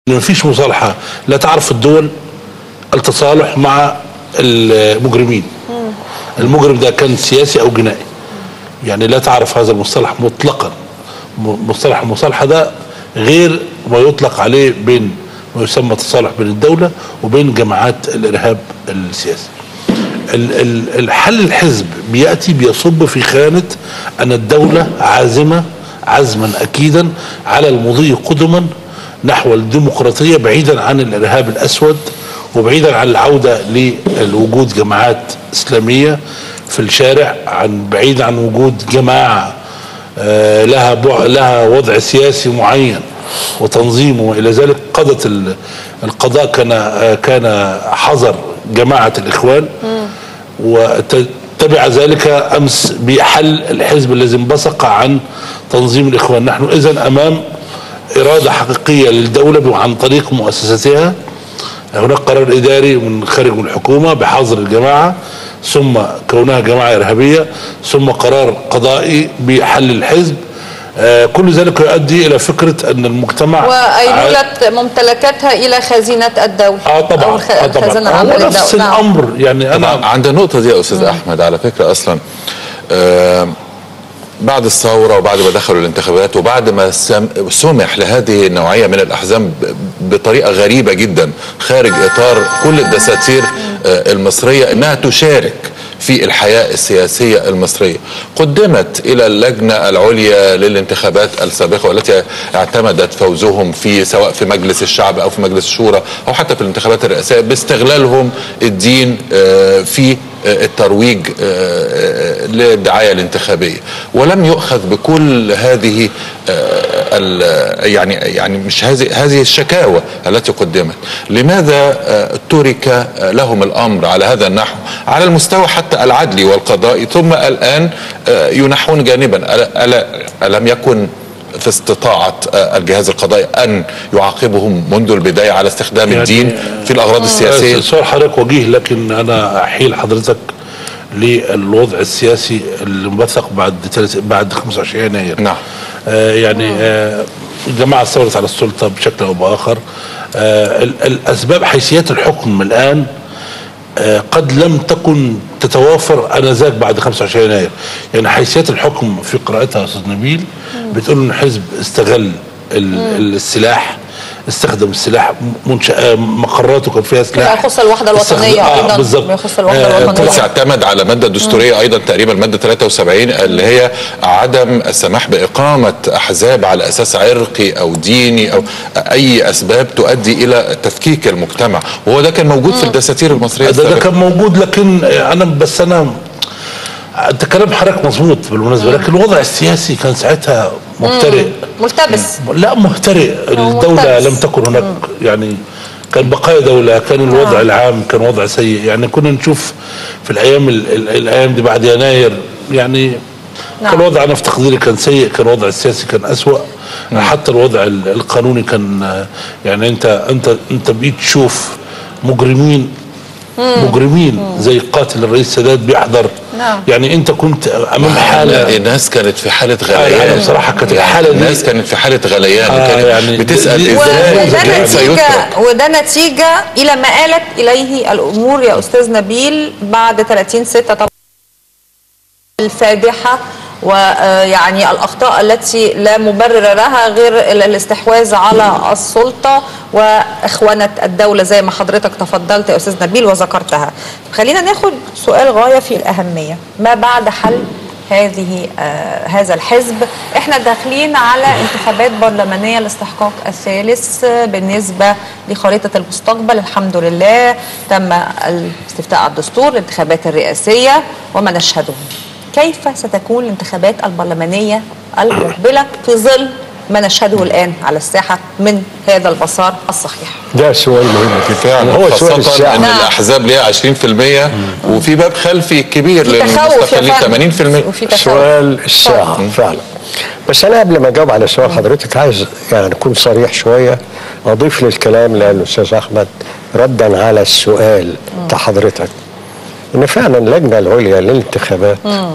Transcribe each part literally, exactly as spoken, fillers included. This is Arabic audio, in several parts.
ما فيش مصالحه، لا تعرف الدول التصالح مع المجرمين. المجرم ده كان سياسي او جنائي، يعني لا تعرف هذا المصطلح مطلقا. مصطلح المصالحه ده غير ما يطلق عليه بين ما يسمى تصالح بين الدوله وبين جماعات الارهاب السياسي. الحل الحزب بياتي بيصب في خانه ان الدوله عازمه عزما اكيدا على المضي قدما نحو الديمقراطيه بعيدا عن الارهاب الاسود وبعيدا عن العوده لوجود جماعات اسلاميه في الشارع، عن بعيد عن وجود جماعه آه لها لها وضع سياسي معين وتنظيمه والى ذلك. قضت القضاء كان آه كان حظر جماعه الاخوان، وتبع ذلك امس بحل الحزب الذي انبثق عن تنظيم الاخوان. نحن اذا امام اراده حقيقيه للدوله عن طريق مؤسستها. هناك قرار اداري من خارج من الحكومه بحظر الجماعه، ثم كونها جماعه ارهابيه، ثم قرار قضائي بحل الحزب. آه كل ذلك يؤدي الى فكره ان المجتمع وايلوله ممتلكاتها الى خزينه الدوله. اه طبعا أو اه طبعا هو نفس الامر. يعني انا عند النقطه دي يا استاذ احمد على فكره اصلا آه بعد الثوره وبعد ما دخلوا الانتخابات وبعد ما سمح لهذه النوعيه من الاحزاب بطريقه غريبه جدا خارج اطار كل الدساتير المصريه انها تشارك في الحياه السياسيه المصريه، قدمت الى اللجنه العليا للانتخابات السابقه والتي اعتمدت فوزهم في سواء في مجلس الشعب او في مجلس الشورى او حتى في الانتخابات الرئاسيه باستغلالهم الدين في الترويج للدعايه الانتخابيه، ولم يؤخذ بكل هذه يعني يعني مش هذه هذه الشكاوى التي قدمت. لماذا ترك لهم الامر على هذا النحو على المستوى حتى العدلي والقضائي، ثم الان ينحون جانبا؟ ألا ألم يكن في استطاعة الجهاز القضائي أن يعاقبهم منذ البداية على استخدام يعني الدين في الأغراض السياسية؟ سؤال حضرتك وجيه، لكن أنا أحيل حضرتك للوضع السياسي المنبثق بعد بعد خمسة وعشرين يناير. نعم. آه يعني آه الجماعة استولت على السلطة بشكل أو بآخر. آه الأسباب حيثيات الحكم الآن آه قد لم تكن تتوافر انذاك بعد خمسة وعشرين يناير. يعني حيثيات الحكم في قراءتها استاذ نبيل بتقول ان الحزب استغل السلاح، استخدم السلاح، منشأ مقراته كان فيها سلاح يخص الوحده الوطنيه آه ايضا، بالظبط يخص الوحده الوطنيه. بس اعتمد على ماده دستوريه ايضا تقريبا الماده ثلاثة وسبعين اللي هي عدم السماح باقامه احزاب على اساس عرقي او ديني او اي اسباب تؤدي الى تفكيك المجتمع، وهو ده كان موجود مم. في الدساتير المصريه. ده, ده كان موجود، لكن انا بس انا انت كلام حضرتك مظبوط بالمناسبه، لكن الوضع السياسي كان ساعتها مهترئ ملتبس. لا مهترئ، الدوله لم تكن هناك مم. يعني كان بقايا دوله، كان الوضع آه. العام كان وضع سيء. يعني كنا نشوف في الايام الايام دي بعد يناير يعني نعم. كان الوضع انا في تقديري كان سيء، كان الوضع السياسي كان اسوأ، مم. حتى الوضع القانوني كان يعني انت انت انت بقيت تشوف مجرمين مم. مجرمين مم. زي قاتل الرئيس السادات بيحضر. نعم. يعني انت كنت امام حاله، الناس كانت في حاله غليان. آه يعني بصراحه كانت يعني الحاله دي الناس كانت في حاله غليان. آه كانت يعني بتسال ازاي كيف يترك. وده نتيجه الى ما آلت اليه الامور يا استاذ نبيل بعد ثلاثين ستة طبعا الفادحه، ويعني الأخطاء التي لا مبرر لها غير الاستحواذ على السلطة وإخوانة الدولة زي ما حضرتك تفضلت يا أستاذ نبيل وذكرتها. خلينا ناخد سؤال غاية في الأهمية، ما بعد حل هذه آه هذا الحزب؟ احنا داخلين على انتخابات برلمانية الاستحقاق الثالث بالنسبة لخريطة المستقبل. الحمد لله تم الاستفتاء على الدستور، الانتخابات الرئاسية وما نشهده. كيف ستكون الانتخابات البرلمانية المقبلة في ظل ما نشهده الآن على الساحة من هذا المسار الصحيح؟ ده سؤال مهم فعلا، هو خاصة ان نعم. الاحزاب ليها عشرين في المية وفي باب خلفي كبير للمستقلين ثمانين في المية. سؤال الساعة فعلا. بس انا قبل ما اجاوب على سؤال حضرتك عايز يعني اكون صريح شوية، اضيف للكلام للاستاذ احمد ردا على السؤال بتاع حضرتك، ان فعلا اللجنه العليا للانتخابات مم.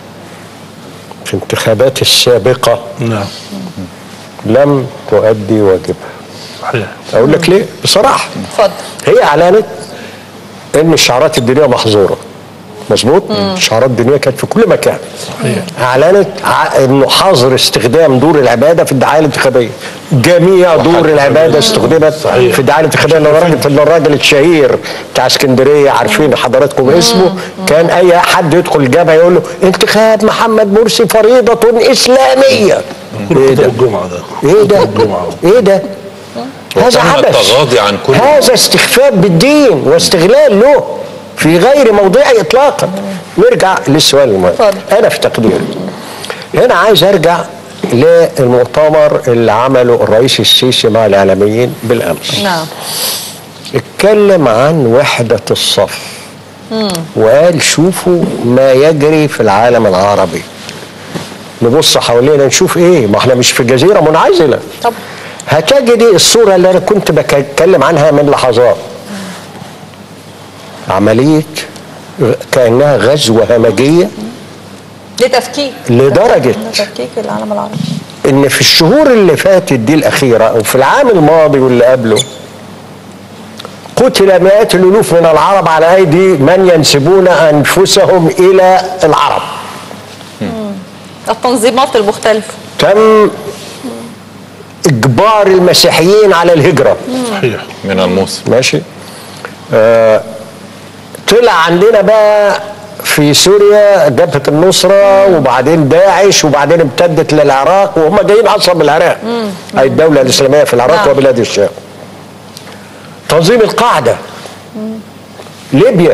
في الانتخابات السابقه نعم لم تؤدي واجبها. صحيح. اقول لك ليه بصراحه. اتفضل. هي اعلنت ان الشعارات الدينيه محظوره، مظبوط. الشعارات الدينيه كانت في كل مكان. صحيح. اعلنت انه حظر استخدام دور العباده في الدعايه الانتخابيه. جميع دور العباده استخدمت صحيح. في الدعايه الانتخابيه، لدرجه ان الراجل الشهير بتاع اسكندريه عارفين حضراتكم اسمه، كان اي حد يدخل الجبهه يقول له انتخاب محمد مرسي فريضه اسلاميه. ايه ده؟ الجمعه ده ايه ده؟ ايه ده؟ هذا عبث، التغاضي عن كل هذا استخفاف بالدين واستغلال له في غير موضعه اطلاقا. نرجع للسؤال المهم. انا في تقديري هنا عايز ارجع للمؤتمر اللي عمله الرئيس السيسي مع الاعلاميين بالامس. نعم. اتكلم عن وحده الصف وقال شوفوا ما يجري في العالم العربي، نبص حوالينا نشوف ايه، ما احنا مش في جزيره منعزله. طب هتجدي الصوره اللي انا كنت بتكلم عنها من لحظات، عمليه كانها غزوه همجيه لتفكيك لدرجه لتفكيك العالم العربي، ان في الشهور اللي فاتت دي الاخيره او في العام الماضي واللي قبله قتل مئات الالوف من العرب على ايدي من ينسبون انفسهم الى العرب. التنظيمات المختلفه. تم اجبار المسيحيين على الهجره. صحيح. من الموسم. ماشي. آه طلع عندنا بقى في سوريا جبهه النصره وبعدين داعش وبعدين امتدت للعراق، وهم جايين اصلا من العراق، اي الدوله الاسلاميه في العراق نعم. وبلاد الشام. تنظيم القاعده، ليبيا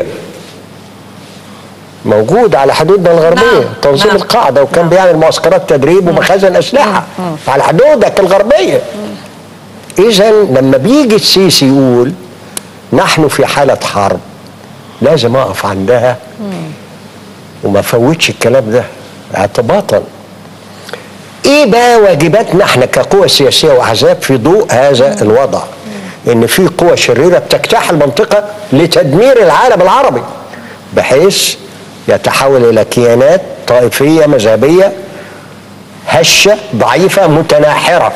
موجود على حدودنا الغربيه. نعم. تنظيم نعم. القاعده وكان نعم. بيعمل معسكرات تدريب ومخازن اسلحه على حدودك الغربيه. اذا لما بيجي السيسي يقول نحن في حاله حرب، لازم اقف عندها وما فوتش الكلام ده اعتباطا. ايه بقى واجباتنا احنا كقوى سياسيه واحزاب في ضوء هذا الوضع؟ ان في قوى شريره بتجتاح المنطقه لتدمير العالم العربي بحيث يتحول الى كيانات طائفيه مذهبيه هشه ضعيفه متناحره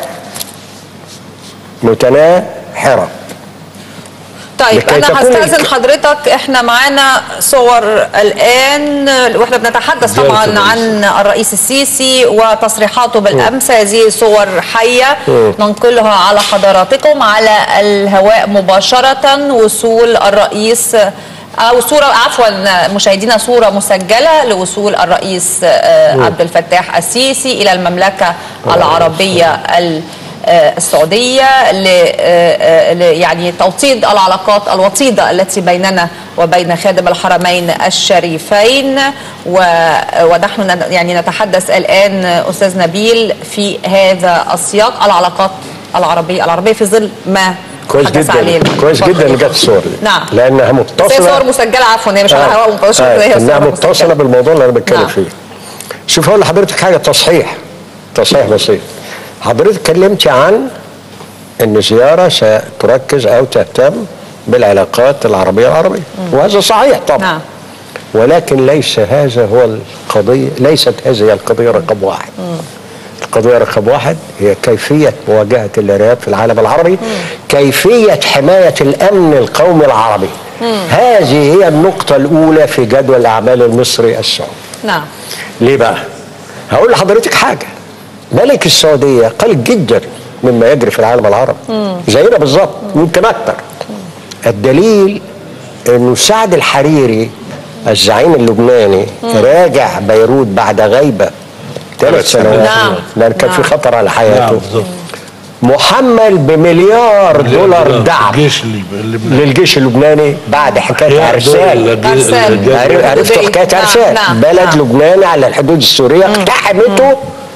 متناحره. طيب انا هستاذن حضرتك، احنا معانا صور الان واحنا بنتحدث طبعا عن الرئيس السيسي وتصريحاته بالامس. هذه صور حيه ننقلها على حضراتكم على الهواء مباشره. وصول الرئيس او صوره عفوا مشاهدينا صوره مسجله لوصول الرئيس عبد الفتاح السيسي الى المملكه العربيه السعودية ل يعني توطيد العلاقات الوطيدة التي بيننا وبين خادم الحرمين الشريفين. ونحن يعني نتحدث الآن أستاذ نبيل في هذا السياق، العلاقات العربية العربية في ظل ما كويس جدا كويس جدا اللي جت الصور دي. نعم. لانها متصله. هي صور مسجله عفوا، هي مش على الهواء مباشره. آه. هي انها متصله بالموضوع اللي انا بتكلم نعم. فيه. شوف هقول لحضرتك حاجه تصحيح تصحيح بسيط. حضرتك اتكلمتي عن ان زياره ستركز او تهتم بالعلاقات العربيه العربيه، وهذا صحيح طبعا. نعم. ولكن ليس هذا هو القضيه، ليست هذه هي القضيه رقم واحد. مم. القضيه رقم واحد هي كيفيه مواجهه الارهاب في العالم العربي، مم. كيفيه حمايه الامن القومي العربي. مم. هذه هي النقطه الاولى في جدول الاعمال المصري السعودي. نعم. ليه بقى؟ هقول لحضرتك حاجه. ملك السعوديه قليل جدا مما يجري في العالم العربي، زينا بالظبط يمكن اكتر. الدليل انه سعد الحريري الزعيم اللبناني مم. راجع بيروت بعد غيبه ثلاث سنوات. نعم. لان كان نعم. في خطر على حياته. نعم. محمل بمليار دولار دعم للجيش اللبناني بعد حكايه عرسال. عرفت حكايه عرسال؟ بلد نعم. لبناني على الحدود السوريه اقتحمته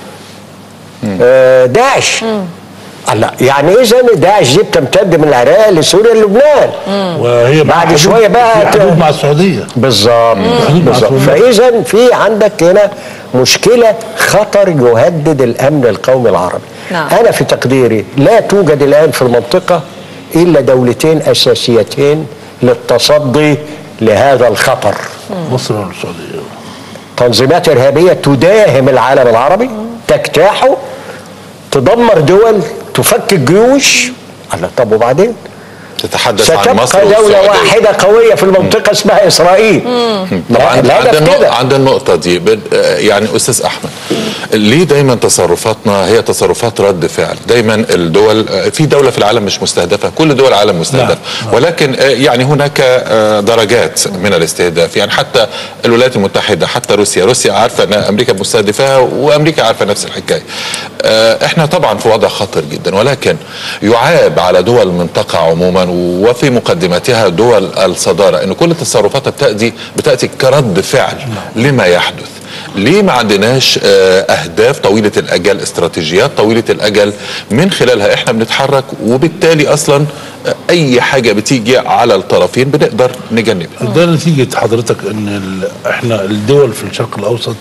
آه داعش. الله، يعني اذا داعش دي بتمتد من العراق لسوريا للبنان، وهي بعد شويه بقى حدود مع السعوديه بالظبط بالظبط. فاذا في عندك هنا مشكله، خطر يهدد الامن القومي العربي. نعم. انا في تقديري لا توجد الان في المنطقه الا دولتين اساسيتين للتصدي لهذا الخطر، مصر والسعوديه. تنظيمات ارهابيه تداهم العالم العربي، تجتاحه، تدمر دول، تفكك جيوش، الله، طب وبعدين؟ تتحدث عن ستبقى مصر دولة والسعودية. واحدة قوية في المنطقة اسمها إسرائيل. طب عند عند الهدف النقطة, كده. عند النقطة دي بد- آه، يعني أستاذ أحمد، ليه دايما تصرفاتنا هي تصرفات رد فعل؟ دايما الدول، آه، في دولة في العالم مش مستهدفة، كل دول العالم مستهدفة، نعم. ولكن آه، يعني هناك آه، درجات من الاستهداف. يعني حتى الولايات المتحدة، حتى روسيا روسيا عارفة أن أمريكا مستهدفاها، وأمريكا عارفة نفس الحكاية. آه، احنا طبعا في وضع خطر جدا، ولكن يعاب على دول المنطقة عموما وفي مقدمتها دول الصدارة ان كل تصرفاتها بتأتي بتأتي كرد فعل لما يحدث. ليه ما عندناش آه، اهداف طويلة الاجل، استراتيجيات طويلة الاجل من خلالها احنا بنتحرك، وبالتالي اصلا آه، اي حاجة بتيجي على الطرفين بنقدر نجنبها؟ ده نتيجة حضرتك ان ال- احنا الدول في الشرق الاوسط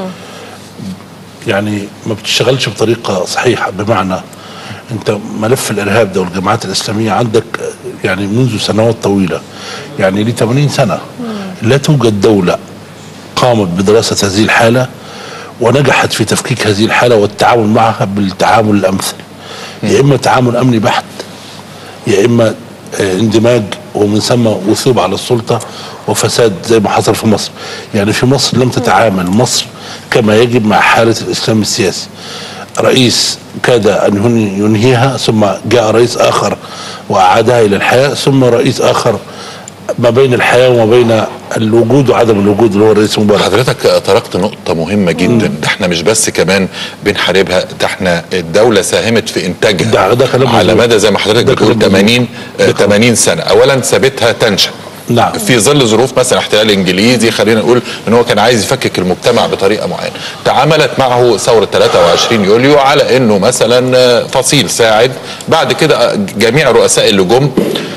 يعني ما بتشتغلش بطريقة صحيحة. بمعنى انت ملف الارهاب ده والجماعات الاسلامية عندك يعني منذ سنوات طويلة، يعني ل ثمانين سنة لا توجد دولة قامت بدراسة هذه الحالة ونجحت في تفكيك هذه الحالة والتعامل معها بالتعامل الامثل. يا اما تعامل امني بحت، يا اما آه، اندماج ومن ثم وثوب على السلطة وفساد زي ما حصل في مصر. يعني في مصر لم تتعامل مصر كما يجب مع حالة الإسلام السياسي. رئيس كاد أن ينهي- ينهيها، ثم جاء رئيس آخر وأعادها إلى الحياة، ثم رئيس آخر ما بين الحياة وما بين الوجود وعدم الوجود اللي هو الرئيس مبارك. حضرتك طرقت نقطة مهمة جدا. ده احنا مش بس كمان بنحاربها، ده احنا الدولة ساهمت في انتاجها ده- ده كلام على مظبوط. مدى زي ما حضرتك ده بتقول كلام ثمانين ده آه، كلام. ثمانين سنة. اولا سابتها تنشأ نعم. في ظل ظروف مثلا احتلال انجليزي، خلينا نقول ان هو كان عايز يفكك المجتمع بطريقه معينه. تعاملت معه ثوره ثلاثة وعشرين يوليو على انه مثلا آه، فصيل ساعد. بعد كده آه، جميع الرؤساء اللي جم.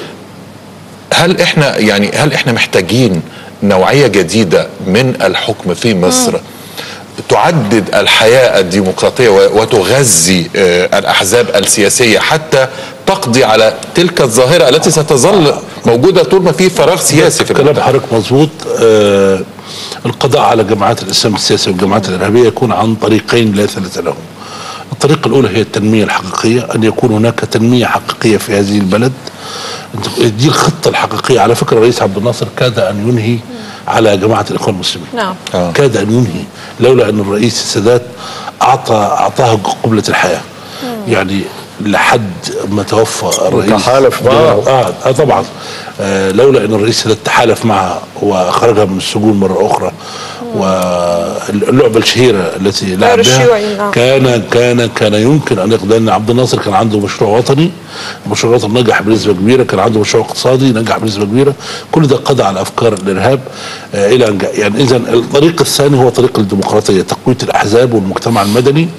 هل احنا يعني هل احنا محتاجين نوعيه جديده من الحكم في مصر تعدد الحياه الديمقراطيه و- وتغذي آه، الاحزاب السياسيه حتى تقضي على تلك الظاهره التي ستظل موجوده طول ما في فراغ سياسي في كلام المنطقه؟ حضرتك مظبوط. آه القضاء على جماعات الاسلام السياسي والجماعات الارهابيه يكون عن طريقين لا ثالث لهم. الطريقه الاولى هي التنميه الحقيقيه، ان يكون هناك تنميه حقيقيه في هذه البلد. دي الخطه الحقيقيه. على فكره الرئيس عبد الناصر كاد ان ينهي على جماعه الاخوان المسلمين. نعم. آه. كاد ان ينهي لولا ان الرئيس السادات اعطى اعطاها قبله الحياه. يعني لحد ما توفى الرئيس تحالف معه. اه, آه طبعا. آه لولا ان الرئيس السادات تحالف معها وخرجها من السجون مره اخرى، واللعبه الشهيره التي لعب بها الشيوعي، نعم. كان كان كان يمكن ان يقضي. لان عبد الناصر كان عنده مشروع وطني، المشروع الوطني نجح بنسبه كبيره، كان عنده مشروع اقتصادي نجح بنسبه كبيره، كل ده قضى على افكار الارهاب آه الى ان جاء. يعني اذا الطريق الثاني هو طريق الديمقراطيه، تقويه الاحزاب والمجتمع المدني،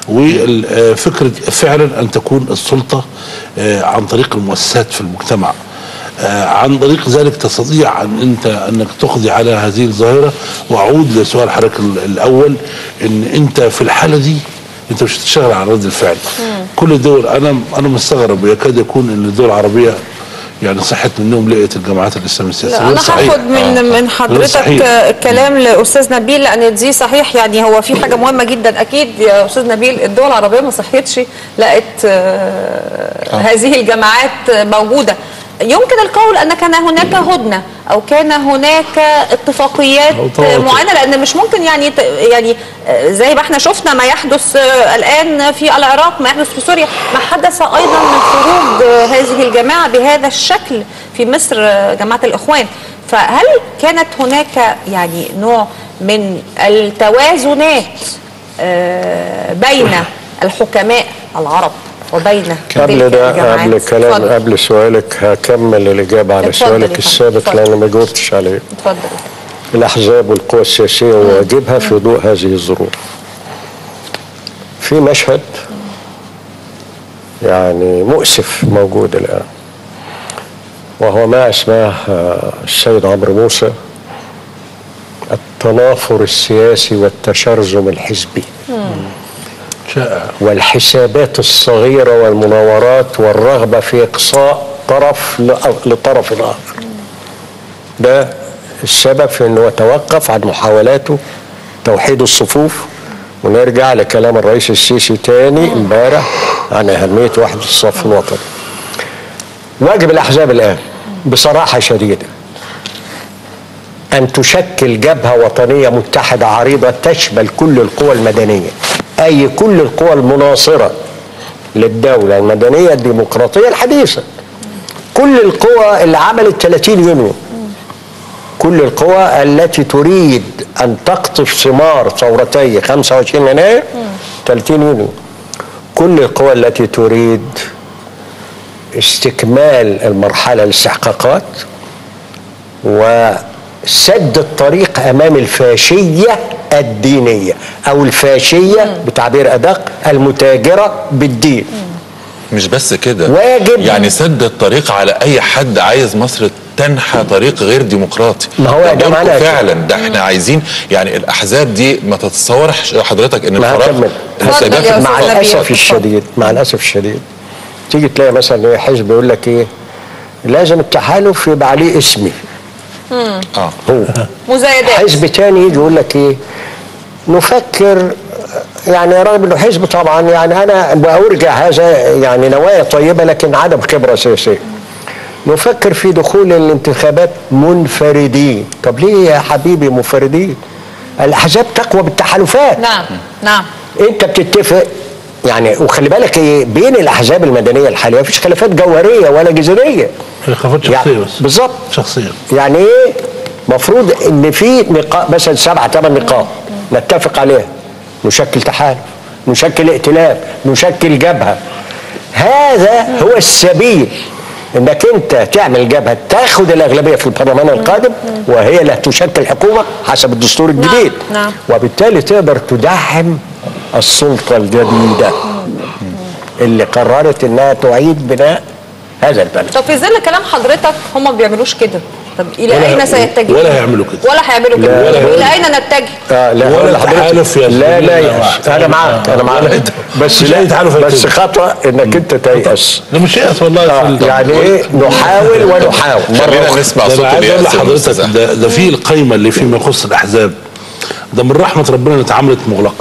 وفكره فعلا ان تكون السلطه آه عن طريق المؤسسات في المجتمع. آه عن طريق ذلك تستطيع ان انت انك تقضي على هذه الظاهره. واعود لسؤال حضرتك ال- الاول، ان انت في الحاله دي انت مش هتشتغل على رد الفعل. كل الدول، انا انا مستغرب يكاد يكون ان الدول العربيه يعني صحت منهم لقيت الجماعات الاسلاميه السياسيه. لا غير انا صحيح. هاخد من من غير حضرتك صحيح. كلام لاستاذ نبيل، لان دي صحيح. يعني هو في حاجه مهمه جدا اكيد يا استاذ نبيل، الدول العربيه ما صحيتش لقت آه، هذه الجماعات موجوده. يمكن القول ان كان هناك هدنه او كان هناك اتفاقيات أو تواطؤ. معينه، لان مش ممكن يعني ت- يعني آه، زي ما احنا شفنا ما يحدث آه، الان في العراق، ما يحدث في سوريا، ما حدث ايضا من خروج آه، هذه الجماعه بهذا الشكل في مصر، آه، جماعه الاخوان. فهل كانت هناك يعني نوع من التوازنات آه، بين الحكماء العرب وبين قبل تلك ده، الجماعات؟ قبل كلام اتفضل. قبل سؤالك هكمل الإجابة على اتفضل يا سؤالك فندم، السابق اتفضل. لأن ما جاوبتش عليه. اتفضل. الأحزاب والقوى السياسية وواجبها في ضوء هذه الظروف. في مشهد يعني مؤسف موجود الآن، وهو ما اسماه آه، السيد عمرو موسى التنافر السياسي والتشرذم الحزبي شائع. والحسابات الصغيرة والمناورات والرغبة في إقصاء طرف ل- لطرف آخر. ده السبب في أنه يتوقف عن محاولاته توحيد الصفوف. ونرجع لكلام الرئيس السيسي تاني امبارح عن أهمية وحدة الصف الوطني. واجب الأحزاب الآن بصراحة شديدة أن تشكل جبهة وطنية متحدة عريضة تشمل كل القوى المدنية، أي كل القوى المناصرة للدولة المدنية الديمقراطية الحديثة، كل القوى اللي عملت ثلاثين يونيو، كل القوى التي تريد أن تقطف ثمار ثورتي خمسة وعشرين يناير ثلاثين يونيو، كل القوى التي تريد استكمال المرحلة الاستحقاقات وسد الطريق أمام الفاشية الدينية أو الفاشية بتعبير أدق المتاجرة بالدين. مش بس كده، واجب يعني سد الطريق على أي حد عايز مصر تنحى طريق غير ديمقراطي. ما هو ده معناه فعلا ده احنا عايزين يعني الأحزاب دي ما تتصورش حضرتك إن الفراغ مع الأسف الشديد مع الأسف الشديد تيجي تلاقي مثلا ايه حزب يقول لك ايه لازم التحالف يبقى عليه اسمي. امم اه هو مزايدات. حزب تاني يجي يقول لك ايه نفكر يعني رغم انه حزب طبعا يعني انا بأرجع هذا يعني نوايا طيبه لكن عدم خبره سياسيه. نفكر في دخول الانتخابات منفردين. طب ليه يا حبيبي منفردين؟ الاحزاب تقوى بالتحالفات. نعم نعم. انت بتتفق يعني وخلي بالك ايه بين الاحزاب المدنيه الحاليه مفيش خلافات جوهريه ولا جذريه. خلافات شخصيه يعني بس. بالظبط. شخصيه. يعني ايه؟ مفروض ان في نقاط مثلا سبعه ثمان نقاط نتفق عليها نشكل تحالف، نشكل ائتلاف، نشكل جبهه. هذا هو السبيل انك انت تعمل جبهه تاخد الاغلبيه في البرلمان القادم وهي اللي هتشكل حكومه حسب الدستور الجديد. نعم. نعم. وبالتالي تقدر تدعم السلطه الجديده اللي قررت انها تعيد بناء هذا البلد. طب في ظل كلام حضرتك هم ما بيعملوش كده، طب الى اين سيتجه؟ ولا هيعملوا كده ولا هيعملوا كده والى اين نتجه؟ آه لا ولا تحالف يا لا لا يأس انا معاك انا معاك بس لا بس خطوه انك انت تيأس. ده مش يأس والله. آه يعني ايه نحاول ونحاول خلينا نسمع صوت اليأس. حضرتك ده, ده في القايمه اللي فيما يخص الاحزاب ده من رحمه ربنا ان اتعملت مغلقه.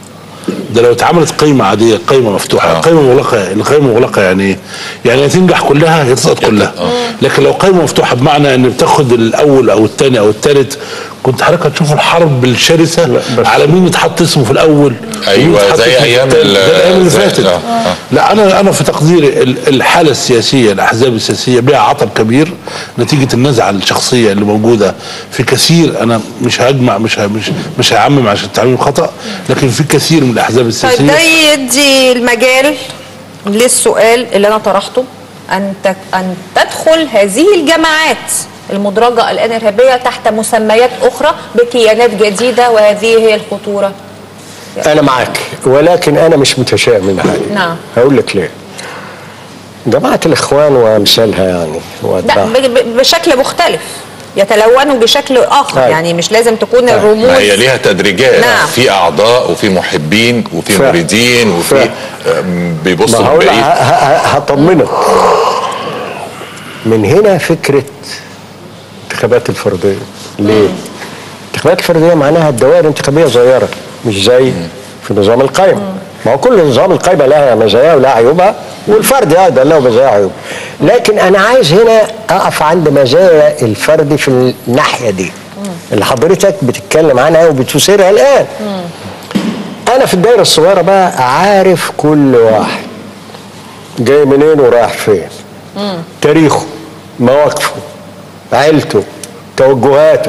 ده لو اتعملت قايمه عاديه قايمه مفتوحه آه. قايمه مغلقه. القايمه مغلقه يعني ايه؟ يعني يا تنجح كلها يا تسقط كلها. آه. لكن لو قايمه مفتوحه بمعنى ان بتاخد الاول او الثاني او الثالث كنت حضرتك هتشوف الحرب الشرسه على مين يتحط اسمه في الاول. ايوه زي ايام الايام اللي فاتت. آه. آه. لا انا انا في تقديري الحاله السياسيه الاحزاب السياسيه بها عطب كبير نتيجه النزعه الشخصيه اللي موجوده في كثير. انا مش هجمع مش مش مش هعمم عشان التعميم خطا لكن في كثير من الاحزاب السياسيه. طيب ده يدي المجال للسؤال اللي انا طرحته ان ان تدخل هذه الجماعات المدرجه الان ارهابيه تحت مسميات اخرى بكيانات جديده وهذه هي الخطوره. انا معاك ولكن انا مش متشائم من حاجه. نعم. هقول لك ليه. جماعه الاخوان وامثالها يعني لا بشكل مختلف يتلونوا بشكل اخر. آه. يعني مش لازم تكون آه. الرموز ما هي ليها تدريجات. نعم. في اعضاء وفي محبين وفي ف... مريدين وفي بيبصوا لبعيد. هطمنك من هنا فكره الانتخابات الفرديه. ليه؟ الانتخابات الفرديه معناها الدوائر انتخابيه صغيره مش زي مم. في نظام القائمه. ما هو كل نظام القائمه لها مزايا ولها عيوبها والفرد ايضا له مزايا وعيوب. لكن انا عايز هنا اقف عند مزايا الفرد في الناحيه دي مم. اللي حضرتك بتتكلم عنها وبتثيرها الان. مم. انا في الدائره الصغيره بقى عارف كل واحد جاي منين ورايح فين. مم. تاريخه، مواقفه، عيلته، توجهاته.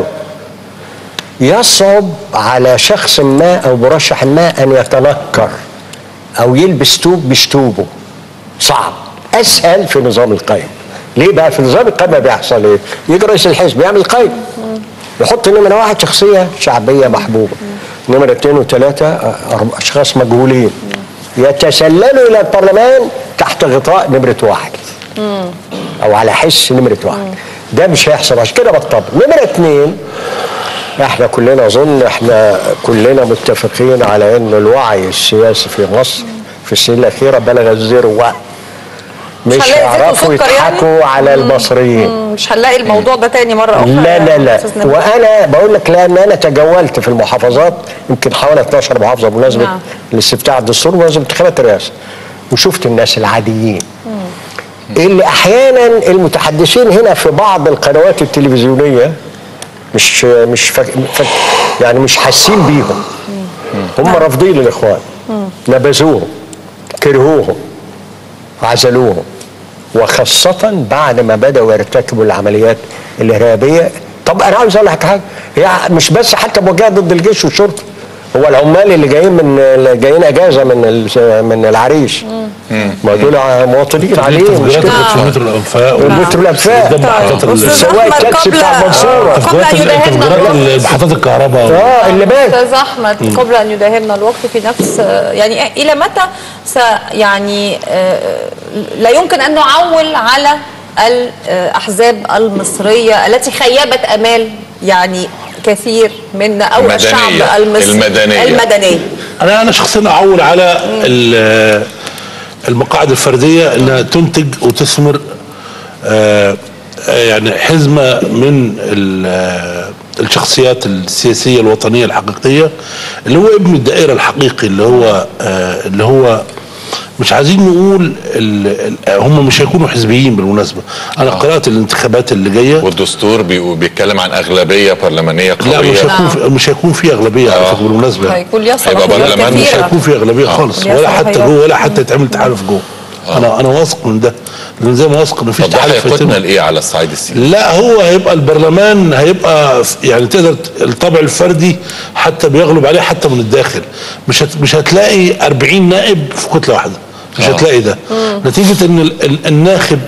يصعب على شخص ما او مرشح ما ان يتنكر او يلبس توب مش توبه. صعب. اسهل في نظام القائمه. ليه بقى؟ في نظام القائمه بيحصل ايه؟ يجي رئيس الحزب يعمل قائمه يحط نمره واحد شخصيه شعبيه محبوبه، نمره اثنين وثلاثه اشخاص مجهولين يتسللوا الى البرلمان تحت غطاء نمره واحد او على حس نمره واحد. ده مش هيحصل. عشان كده بطبق. نمره اثنين احنا كلنا اظن احنا كلنا متفقين على ان الوعي السياسي في مصر في السنين الاخيره بلغ الذروه. مش هيعرفوا يضحكوا يعني؟ على مم. المصريين. مم. مش هنلاقي الموضوع ده تاني مره اخرى. لا لا لا. وانا بقول لك لان انا تجولت في المحافظات يمكن حوالي اثناشر محافظه بمناسبه نعم. الاستفتاء على الدستور ومناسبه انتخابات الرئاسه وشفت الناس العاديين. مم. اللي احيانا المتحدثين هنا في بعض القنوات التلفزيونيه مش مش فك فك يعني مش حاسين بيهم. هم رافضين الاخوان، نبذوهم، كرهوهم، عزلوهم، وخاصه بعد ما بداوا يرتكبوا العمليات الارهابيه. طب انا عاوز اقول لك حاجه، هي مش بس حتى موجهه ضد الجيش والشرطه، هو العمال اللي جايين من اللي جايين اجازه من من العريش، ما دول مواطنين عليهم مش كده؟ في مترو الانفاق ومترو الانفاق، سواق التاكسي بتاع المنصوره، قبل ان يداهمنا محطات الكهرباء اه اللي بات. استاذ احمد، قبل ان يداهمنا الوقت في نفس، يعني الى متى س يعني لا يمكن ان نعول على الاحزاب المصريه التي خيبت امال يعني كثير منا او المدنية. الشعب المصري المدنيه المدنيه انا انا شخصيا اعول على المقاعد الفرديه انها تنتج وتثمر آه يعني حزمه من الشخصيات السياسيه الوطنيه الحقيقيه، اللي هو ابن الدائره الحقيقي، اللي هو آه اللي هو مش عايزين نقول هم مش هيكونوا حزبيين بالمناسبه. انا آه. قرات الانتخابات اللي جايه والدستور بيتكلم عن اغلبيه برلمانيه قويه. لا مش هيكون في مش هيكون في اغلبيه آه. بالمناسبه هيكون يصل هيبقى برلمان، مش هيكون في اغلبيه آه. خالص، ولا حتى جوه ولا حتى يتعمل تحالف جوه. آه. انا انا واثق من ده، لان زي ما واثق ان مفيش تحالف. طب هيقودنا لايه على الصعيد السياسي؟ لا هو هيبقى البرلمان هيبقى يعني تقدر الطبع الفردي حتى بيغلب عليه حتى من الداخل. مش هت مش هتلاقي أربعين نائب في كتله واحده، مش آه. هتلاقي ده. مم. نتيجه ان ال ال الناخب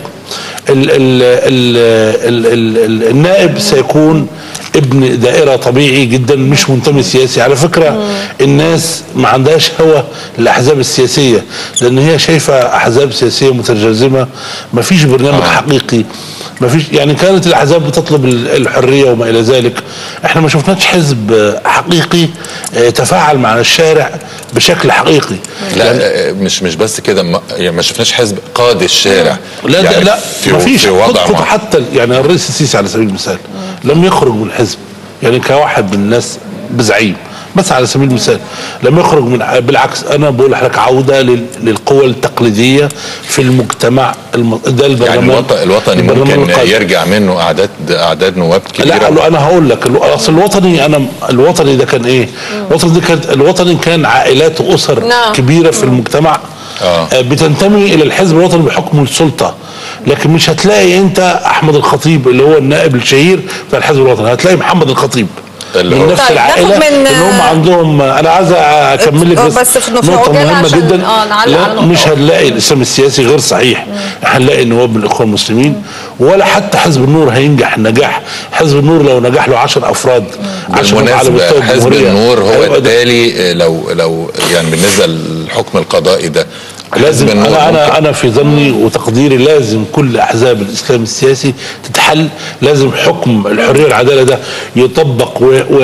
ال ال ال ال ال ال النائب سيكون ابن دائره طبيعي جدا، مش منتمي سياسي. على فكره مم. الناس ما عندهاش هوى للاحزاب السياسيه، لان هي شايفه احزاب سياسيه متجزمه، ما فيش برنامج آه. حقيقي، ما فيش. يعني كانت الاحزاب بتطلب الحريه وما الى ذلك، احنا ما شفناش حزب حقيقي تفاعل مع الشارع بشكل حقيقي. لا يعني مش مش بس كده، ما, يعني ما شفناش حزب قاد الشارع. لا يعني لا في ما فيش. في وضع حتى يعني الرئيس السيسي على سبيل المثال لم يخرج من الحزب، يعني كواحد من الناس بزعيم، بس على سبيل المثال لما يخرج من، بالعكس انا بقول لحضرتك عوده للقوى التقليديه في المجتمع الم... ده البرلمان. يعني الوطن الوطني ممكن القادم. يرجع منه اعداد اعداد نواب كبيره. لا انا هقول لك، اصل الوطني انا الوطني ده كان ايه؟ الوطني ده كان الوطني كان عائلات واسر نعم. كبيره في المجتمع آه. بتنتمي الى الحزب الوطني بحكم السلطه، لكن مش هتلاقي انت احمد الخطيب اللي هو النائب الشهير بتاع الحزب الوطني، هتلاقي محمد الخطيب من نفس طيب العائله اللي هم عندهم. انا عايز اكمل لك بس, بس في نقطه مهمه جدا. لا مش هنلاقي الاسلام السياسي غير صحيح، هنلاقي نواب من الاخوان المسلمين، ولا حتى حزب النور هينجح نجاح. حزب النور لو نجح له عشرة افراد بالمناسبه حزب النور هو التالي لو لو يعني بالنسبه للحكم القضائي ده لازم. انا انا انا في ظني وتقديري لازم كل احزاب الاسلام السياسي تتحل، لازم حكم الحريه والعداله ده يطبق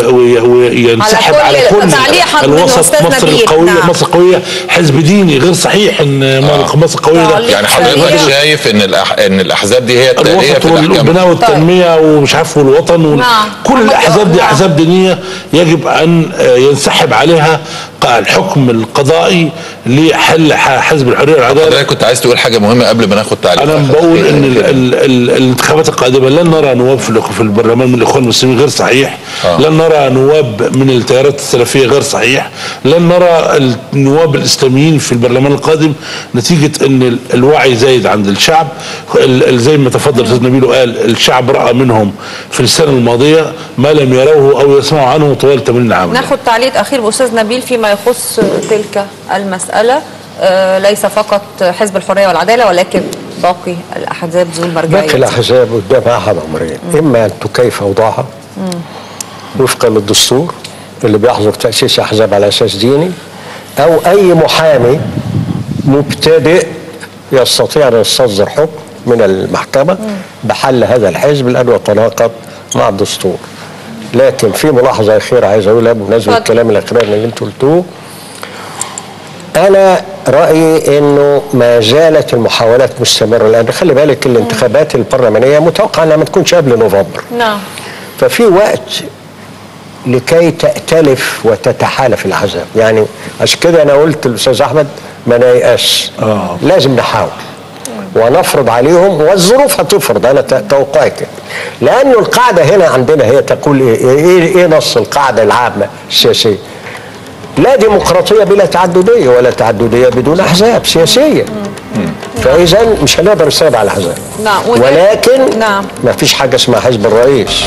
وينسحب على كل, على كل الوسط. مصر القويه نعم. مصر قويه حزب ديني غير صحيح ان آه. مصر قويه ده. يعني حضرتك شايف ان الأح... ان الاحزاب دي هي التاليه في البناء والتنميه ومش عارف والوطن و... نعم. كل الاحزاب دي احزاب دينيه يجب ان ينسحب عليها الحكم القضائي لحل حزب الحريه والعداله. حضرتك كنت عايز تقول حاجه مهمه قبل ما ناخد تعليق. انا بقول ان ال ال ال الانتخابات القادمه لن نرى نواب في البرلمان من الاخوان المسلمين غير صحيح، آه. لن نرى نواب من التيارات السلفيه غير صحيح، لن نرى النواب الاسلاميين في البرلمان القادم، نتيجه ان الوعي زايد عند الشعب. زي ما تفضل استاذ نبيل وقال الشعب راى منهم في السنه الماضيه ما لم يروه او يسمعوا عنه طوال ثمانين عاما. ناخد تعليق اخير باستاذ نبيل فيما يخص تلك المساله، آه ليس فقط حزب الحريه والعداله ولكن باقي الاحزاب ذو المرجعيه. باقي الاحزاب قدامها احد امرين، اما ان تكيف اوضاعها وفقا للدستور اللي بيحظر تاسيس احزاب على اساس ديني، او اي محامي مبتدئ يستطيع ان يستصدر حكم من المحكمه مم. بحل هذا الحزب لانه يتناقض مع الدستور. لكن في ملاحظه اخيره عايز اقولها بمناسبه الكلام الاخراني اللي انتوا قلتوه. انا رايي انه ما زالت المحاولات مستمره، لان خلي بالك الانتخابات البرلمانيه متوقع انها ما تكونش قبل نوفمبر. نعم. ففي وقت لكي تأتلف وتتحالف الاحزاب، يعني عشان كده انا قلت للاستاذ احمد ما نيأس، آه. لازم نحاول ونفرض عليهم، والظروف هتفرض، انا توقعي كده. لانه القاعده هنا عندنا هي تقول ايه؟ ايه, إيه نص القاعده العامه السياسيه؟ لا ديمقراطيه بلا تعدديه، ولا تعدديه بدون احزاب سياسيه. فاذا مش هنقدر نستند على الاحزاب. نعم. ولكن نعم. ما فيش حاجه اسمها حزب الرئيس.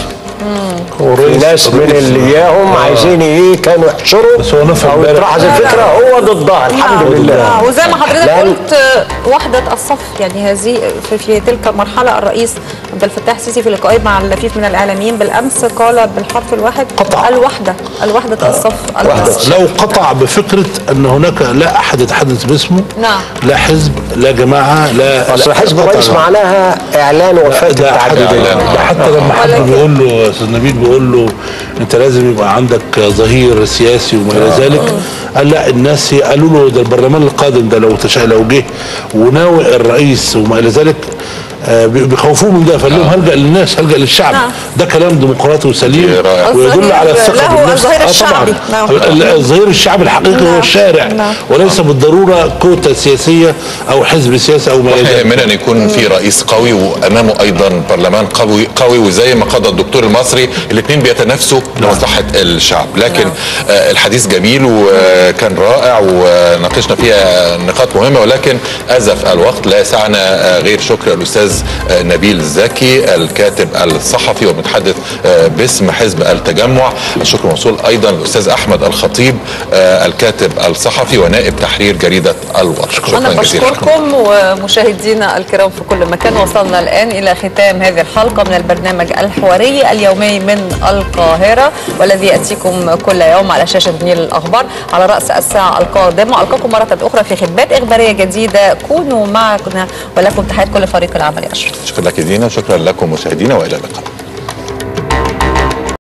في ناس من اللي اياهم آه. عايزين ايه كانوا يحشروا او يطرحوا هذه الفكره، هو ضدها الحمد نعم. لله. نعم. وزي ما حضرتك قلت وحده الصف، يعني هذه في, في تلك المرحله الرئيس عبد الفتاح السيسي في لقائه مع اللفيف من الاعلاميين بالامس قال بالحرف الواحد قطع الوحده الوحده آه. الصف الوحدة. لو قطع بفكره ان هناك لا احد يتحدث باسمه، نعم، لا حزب لا جماعه لا اصل حزب الرئيس معناها اعلان وفاه التعدديه. ده حتى لما حد بيقول له يا استاذ نبيل بيقول له انت لازم يبقى عندك ظهير سياسي وما الى ذلك، قال لا الناس قالوا له ده البرلمان القادم ده لو تشاء لو جه وناوئ الرئيس وما الى ذلك آه بيخوفوه من ده، فقال لهم هلجأ للناس هلجأ للشعب. نعم. ده كلام ديمقراطي وسليم ويدل على الثقه بالناس. الظهير الشعبي. نعم. الظهير الشعبي الحقيقي نعم. هو الشارع. نعم. وليس بالضروره كوتا سياسيه او حزب سياسي او ما الى ذلك. يهمنا ان يكون في رئيس قوي وامامه ايضا برلمان قوي قوي، وزي ما قضى الدكتور المصري الاثنين بيتنافسوا لمصلحه الشعب. لكن نعم. آه الحديث جميل وكان رائع وناقشنا فيها نقاط مهمه، ولكن ازف الوقت لا يسعنا آه غير شكر الاستاذ آه نبيل زكي الكاتب الصحفي والمتحدث آه باسم حزب التجمع. الشكر موصول ايضا الاستاذ احمد الخطيب آه الكاتب الصحفي ونائب تحرير جريده الوطن. شكرا انا بشكركم ومشاهدينا الكرام في كل مكان. وصلنا الان الى ختام هذه الحلقه من البرنامج الحواري اليومي من القاهره، والذي ياتيكم كل يوم على شاشه نيل الاخبار على راس الساعه القادمه. القاكم مره اخرى في خدمات اخباريه جديده. كونوا معنا ولكم تحيات كل فريق العمل. اشرف. شكرا لك دينا، شكرا لكم مشاهدينا والى اللقاء.